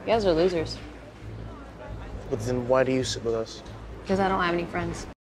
You guys are losers. But then why do you sit with us? Because I don't have any friends.